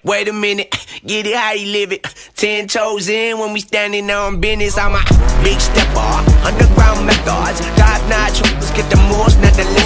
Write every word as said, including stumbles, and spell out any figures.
Wait a minute, get it how you live it. Ten toes in when we standing on business. I'm a big stepper, underground methods. Top notch, let's get the most, not the